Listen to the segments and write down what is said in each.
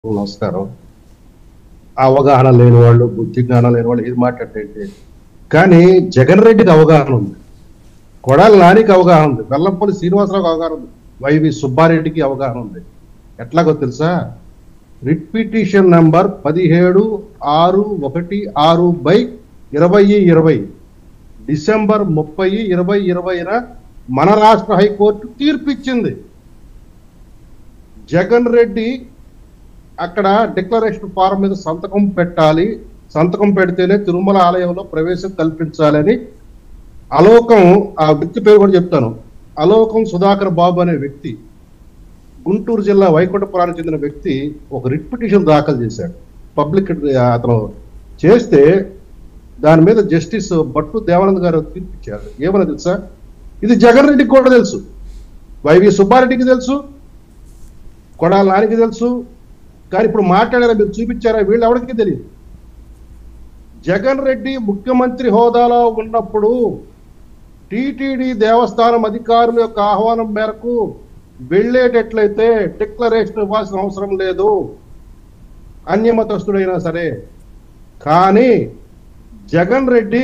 నమస్కారం. అవగాహన లేని వాళ్ళు, బుద్ధి జ్ఞానం లేని వాళ్ళు ఏది మాట్లాడితే, కానీ జగన్ రెడ్డికి అవగాహన ఉంది, కొడాలి నానికి అవగాహన ఉంది, వెల్లంపల్లి శ్రీనివాసరావుకి అవగాహన ఉంది, వైవి సుబ్బారెడ్డికి అవగాహన ఉంది. ఎట్లాగో తెలుసా? రిట్ పిటిషన్ నంబర్ 17/616/2020 డిసెంబర్ 30, 2020న మన రాష్ట్ర హైకోర్టు తీర్పిచ్చింది. జగన్ రెడ్డి అక్కడ డిక్లరేషన్ ఫారం మీద సంతకం పెట్టాలి, సంతకం పెడితేనే తిరుమల ఆలయంలో ప్రవేశం కల్పించాలని అలోకం, ఆ వ్యక్తి పేరు కూడా చెప్తాను, అలోకం సుధాకర్ బాబు అనే వ్యక్తి, గుంటూరు జిల్లా వైకుంఠపురానికి చెందిన వ్యక్తి ఒక రిట్ పిటిషన్ దాఖలు చేశాడు. పబ్లిక్ అతను చేస్తే దాని మీద జస్టిస్ భట్టు దేవానంద్ గారు తీర్పిచ్చారు. ఏమన్నా తెలుసా? ఇది జగన్ రెడ్డికి కూడా తెలుసు, వైవి సుబ్బారెడ్డికి తెలుసు, కొడాలి నానికి తెలుసు. కానీ ఇప్పుడు మాట్లాడారా, మీరు చూపించారా? వీళ్ళు ఎవరికి తెలియదు. జగన్ రెడ్డి ముఖ్యమంత్రి హోదాలో ఉన్నప్పుడు టీటీడీ దేవస్థానం అధికారుల యొక్క ఆహ్వానం మేరకు వెళ్ళేటట్లయితే డిక్లరేషన్ ఇవ్వాల్సిన అవసరం లేదు, అన్యమతస్తుడైనా సరే. కానీ జగన్ రెడ్డి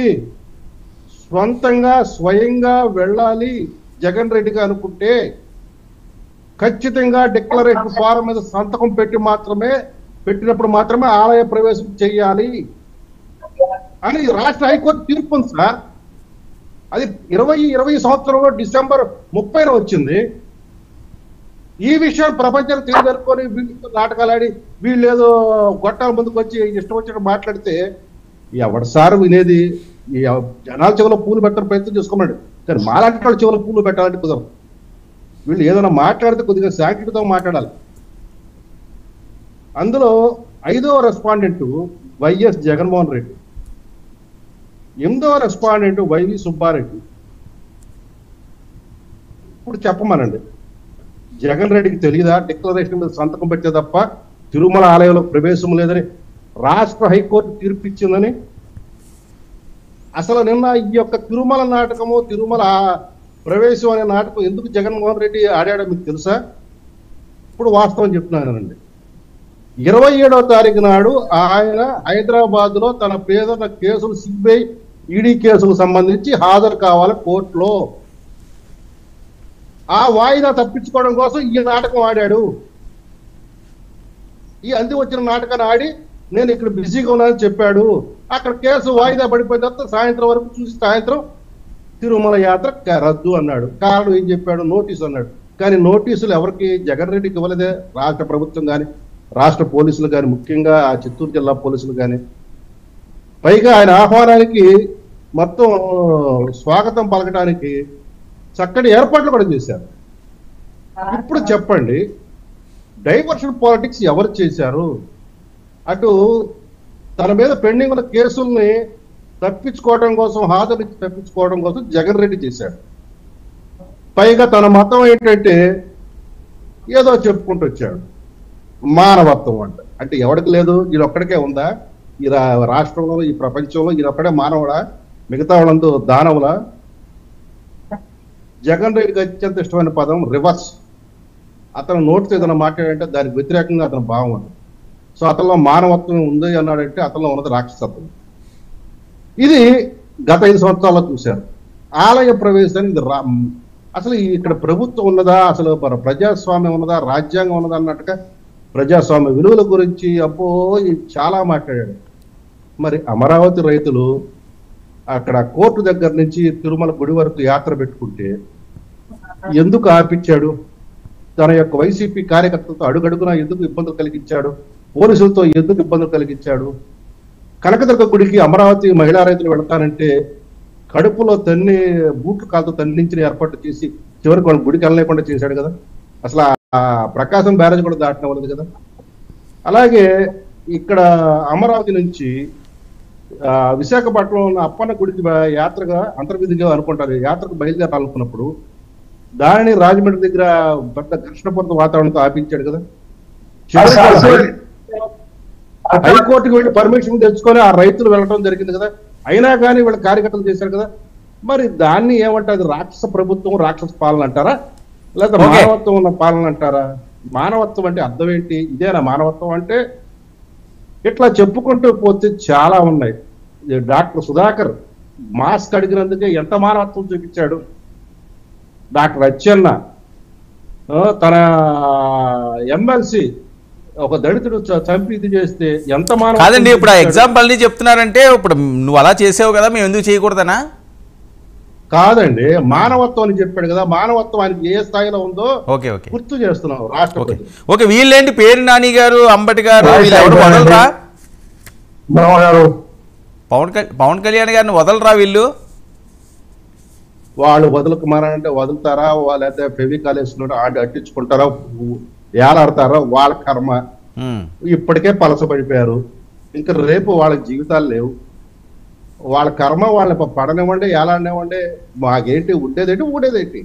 స్వయంగా వెళ్ళాలి జగన్ రెడ్డిగా అనుకుంటే ఖచ్చితంగా డిక్లరేషన్ ఫారం మీద సంతకం పెట్టినప్పుడు మాత్రమే ఆలయ ప్రవేశం చేయాలి అని రాష్ట్ర హైకోర్టు తీర్పు ఉంది సార్. అది 2020 సంవత్సరంలో డిసెంబర్ 30న వచ్చింది. ఈ విషయం ప్రపంచానికి తెలియదనుకొని వీళ్ళతో నాటకాలు ఆడి వీళ్ళు ఏదో గొట్టాల ముందుకు వచ్చి ఇష్టం వచ్చినట్టు మాట్లాడితే ఎవడు సార్ వినేది? ఈ జనాల చెవులో పూలు పెట్టడం ప్రయత్నం చేసుకోమన్నాడు, కానీ మాలాంటి వాళ్ళ చెవులో పూలు పెట్టాలంటే కుదరదు. వీళ్ళు ఏదైనా మాట్లాడితే కొద్దిగా శాంతితో మాట్లాడాలి. అందులో 5వ రెస్పాండెంట్ వైఎస్ జగన్మోహన్ రెడ్డి, 8వ రెస్పాండెంట్ వైవి సుబ్బారెడ్డి. ఇప్పుడు చెప్పమనండి, జగన్ రెడ్డికి తెలియదా డిక్లరేషన్ మీద సంతకం పెట్టే తప్ప తిరుమల ఆలయంలో ప్రవేశం లేదని రాష్ట్ర హైకోర్టు తీర్పిచ్చిందని? అసలు నిన్న ఈ యొక్క తిరుమల నాటకము, తిరుమల ప్రవేశం అనే నాటకం ఎందుకు జగన్మోహన్ రెడ్డి ఆడాడో మీకు తెలుసా? ఇప్పుడు వాస్తవం చెప్తున్నానండి. 27వ తారీఖు నాడు ఆయన హైదరాబాద్ లో తన పేదల కేసులు, సిబిఐ ఈడీ కేసులకు సంబంధించి హాజరు కావాలి కోర్టులో. ఆ వాయిదా తప్పించుకోవడం కోసం ఈ నాటకం ఆడాడు. ఈ అంది వచ్చిన నాటకాన్ని ఆడి నేను ఇక్కడ బిజీగా ఉన్నానని చెప్పాడు. అక్కడ కేసు వాయిదా పడిపోయిన తర్వాత సాయంత్రం వరకు చూసి సాయంత్రం తిరుమల యాత్ర రద్దు అన్నాడు. కారణం ఏం చెప్పాడు? నోటీసు అన్నాడు. కానీ నోటీసులు ఎవరికి? జగన్ రెడ్డికి ఇవ్వలేదే. రాష్ట్ర ప్రభుత్వం కానీ, రాష్ట్ర పోలీసులు కానీ, ముఖ్యంగా ఆ చిత్తూరు జిల్లా పోలీసులు కానీ. పైగా ఆయన ఆహ్వానానికి మొత్తం స్వాగతం పలకడానికి చక్కటి ఏర్పాట్లు కూడా చేశారు. ఇప్పుడు చెప్పండి, డైవర్షన్ పాలిటిక్స్ ఎవరు చేశారు? అటు తన మీద పెండింగ్ ఉన్న కేసుల్ని తప్పించుకోవడం కోసం, తప్పించుకోవడం కోసం జగన్ రెడ్డి చేశాడు. పైగా తన మతం ఏంటంటే ఏదో చెప్పుకుంటూ వచ్చాడు, మానవత్వం అంటే ఎవరికి లేదు, ఈయనొక్కడికే ఉందా? ఈ రాష్ట్రంలో, ఈ ప్రపంచంలో ఈయనొక్కడే మానవుడా? మిగతా వాళ్ళందరూ దానవులా? జగన్ రెడ్డికి అత్యంత ఇష్టమైన పదం రివర్స్. అతను నోటితో ఏదైనా మాట్లాడంటే దానికి వ్యతిరేకంగా అతను భావం ఉంది. సో అతనిలో మానవత్వం ఉంది అన్నాడంటే అతనిలో ఉన్నది రాక్షసత్వం. ఇది గత 5 సంవత్సరాల్లో చూశారు. ఆలయ ప్రవేశాన్ని అసలు ఇక్కడ ప్రభుత్వం ఉన్నదా, అసలు ప్రజాస్వామ్యం ఉన్నదా, రాజ్యాంగం ఉన్నదా అన్నట్టుగా ప్రజాస్వామ్య విలువల గురించి అబ్బో చాలా మాట్లాడాడు. మరి అమరావతి రైతులు అక్కడ కోర్టు దగ్గర నుంచి తిరుమల గుడి వరకు యాత్ర పెట్టుకుంటే ఎందుకు ఆపించాడు? తన యొక్క వైసీపీ కార్యకర్తలతో అడుగడుగునా ఎందుకు ఇబ్బందులు కలిగించాడు? పోలీసులతో ఎందుకు ఇబ్బందులు కలిగించాడు? కనకదుర్గ గుడికి అమరావతి మహిళా రైతులు వెళతానంటే కడుపులో బూట్లు కాలుతో తన్నించిన ఏర్పాటు చేసి చివరికి వాళ్ళు గుడికి వెళ్ళలేకుండా చేశాడు కదా. అసలు ఆ ప్రకాశం బ్యారేజ్ కూడా దాటడం వల్లదు కదా. అలాగే ఇక్కడ అమరావతి నుంచి విశాఖపట్నంలో ఉన్న అప్పన్న గుడికి యాత్రగా అంతర్విధిగా అనుకుంటారు, యాత్రకు బయలుదేరాలనుకున్నప్పుడు దానిని రాజమండ్రి దగ్గర పెద్ద ఘర్షణపూరిత వాతావరణంతో ఆపించాడు కదా. హైకోర్టుకు వెళ్ళి పర్మిషన్ తెచ్చుకొని ఆ రైతులు వెళ్ళడం జరిగింది కదా. అయినా కానీ వీళ్ళ కార్యకర్తలు చేశారు కదా. మరి దాన్ని ఏమంటారు? రాక్షస ప్రభుత్వం, రాక్షస పాలన అంటారా, లేదా మానవత్వం ఉన్న పాలన అంటారా? మానవత్వం అంటే అర్థం ఏంటి? ఇదేనా మానవత్వం అంటే? ఇట్లా చెప్పుకుంటూ పోతే చాలా ఉన్నాయి. డాక్టర్ సుధాకర్ మాస్క్ అడిగినందుకే ఎంత మానవత్వం చూపించాడు. డాక్టర్ అచ్చెన్న తన ఎమ్మెల్సీ ఒక దళితుడు చంపి ఇది చేస్తే ఎంత మానవ కాదండి. ఇప్పుడు ఆ ఎగ్జాంపుల్ ని చెప్తున్నారంటే ఇప్పుడు నువ్వు అలా చేసావు కదా, మేము ఎందుకు చేయకూడదనా? కాదండి, మానవత్వం అని చెప్పాడు కదా. మానవత్వం ఆయనకి ఏ స్థాయిలో ఉందో ఓకే ఓకే గుర్తు చేస్తున్నాం రాష్ట్రపతి. ఓకే, వీళ్ళేంటి పేరు నాని గారు, అంబటి గారు, వీళ్ళు ఎవరు వదలరా? పవన్ కళ్యాణ్ గారిని వదలరా వీళ్ళు? వాళ్ళు వదులుకుమారంటే వదులుతారా? లేకపోతే ఫెవికాల్ వేసుకుంటారా, అట్టించుకుంటారా, ఏలాడతారా? వాళ్ళ కర్మ. ఇప్పటికే పలసపడిపోయారు. ఇంకా రేపు వాళ్ళ జీవితాలు లేవు. వాళ్ళ కర్మ వాళ్ళ పడనివ్వండి, ఏలాడినివ్వండి. మాకేంటి ఉండేదేంటి ఊడేదేంటి?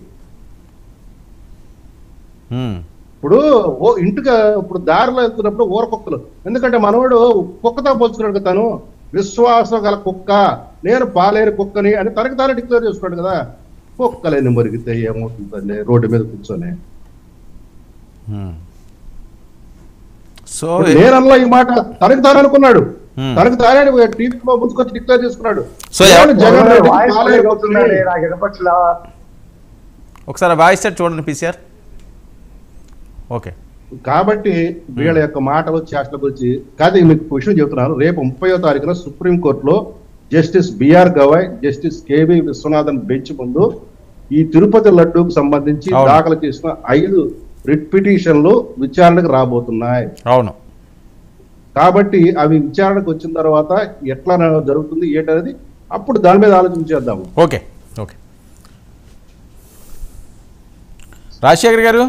ఇప్పుడు ఇంటికి ఇప్పుడు దారిలో వెళ్తున్నప్పుడు ఊర కుక్కలు, ఎందుకంటే మనవాడు కుక్కతో పోల్చుకున్నాడు కదా, తను విశ్వాసం గల కుక్క, నేను పాలేరు కుక్కని అని తనకి తానే డిక్లేర్ చేసుకున్నాడు కదా. కుక్కలేని మురిగితే ఏమవుతుందండి రోడ్డు మీద కూర్చొని? సో నేనల్లా ఈ మాట తనకి తాను అనుకున్నాడు. తనకి తానే టీవీలో ముందుకొచ్చి డిక్లేర్ చేసుకున్నాడు. సో జగన్ రెడ్డి ఒకసారి వాయిస్ చూడండి పీసీఆర్. ఓకే, కాబట్టి వీళ్ళ యొక్క మాటలు చేష్టల గురించి కాదు. మీకు విషయం చెబుతున్నాను. రేపు 30వ తారీఖున సుప్రీంకోర్టులో justice BR Gavai, justice KV Viswanathan bench ముందు ఈ తిరుపతి లడ్డూకు సంబంధించి దాఖలు చేసిన 5 రిట్ పిటిషన్లు విచారణకు రాబోతున్నాయి. అవును. కాబట్టి అవి విచారణకు వచ్చిన తర్వాత ఎట్లా జరుగుతుంది ఏంటనేది అప్పుడు దాని మీద ఆలోచించేద్దాము. ఓకే ఓకే రాజశేఖర్ గారు,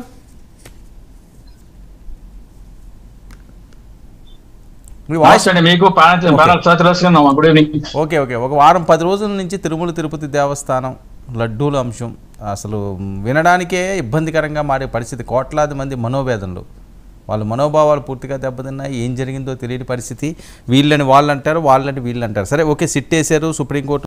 ఓకే ఓకే ఒక వారం 10 రోజుల నుంచి తిరుమల తిరుపతి దేవస్థానం లడ్డూల అంశం అసలు వినడానికే ఇబ్బందికరంగా మారే పరిస్థితి. కోట్లాది మంది మనోవేదనలు, వాళ్ళ మనోభావాలు పూర్తిగా దెబ్బతిన్నాయి. ఏం జరిగిందో తెలియని పరిస్థితి. వీళ్ళని వాళ్ళు అంటారు, వాళ్ళని వీళ్ళు అంటారు. సరే ఓకే, సిట్ వేశారు సుప్రీంకోర్టు.